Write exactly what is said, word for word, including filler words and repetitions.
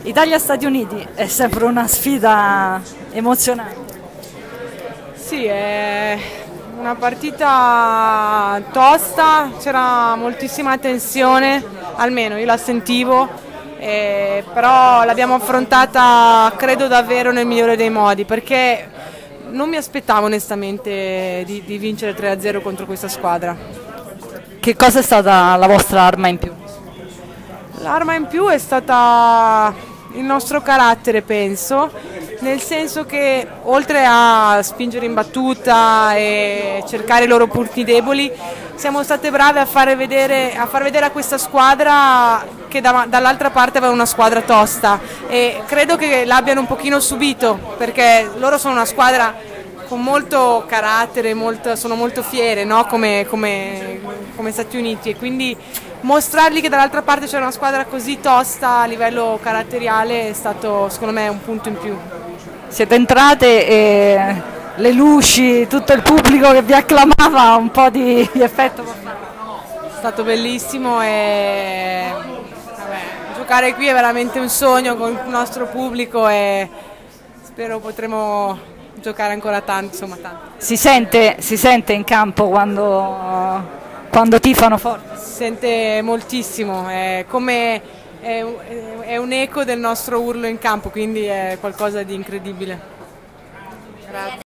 Italia-Stati Uniti è sempre una sfida emozionante. Sì, è una partita tosta, c'era moltissima tensione, almeno io la sentivo, eh, però l'abbiamo affrontata credo davvero nel migliore dei modi, perché non mi aspettavo onestamente di, di vincere tre a zero contro questa squadra. Che cosa è stata la vostra arma in più? L'arma in più è stata il nostro carattere, penso, nel senso che oltre a spingere in battuta e cercare i loro punti deboli, siamo state brave a far vedere a, far vedere a questa squadra che da, dall'altra parte aveva una squadra tosta, e credo che l'abbiano un pochino subito, perché loro sono una squadra con molto carattere, molto, sono molto fiere, no? come, come, come Stati Uniti, e quindi mostrargli che dall'altra parte c'era una squadra così tosta a livello caratteriale è stato secondo me un punto in più. Siete entrate e le luci, tutto il pubblico che vi acclamava, un po' di, di effetto. È stato bellissimo e vabbè, giocare qui è veramente un sogno con il nostro pubblico e spero potremo giocare ancora tanto, insomma tanto. Si sente, si sente in campo quando, quando tifano forte? Si sente moltissimo, è come è, è un eco del nostro urlo in campo, quindi è qualcosa di incredibile. Grazie.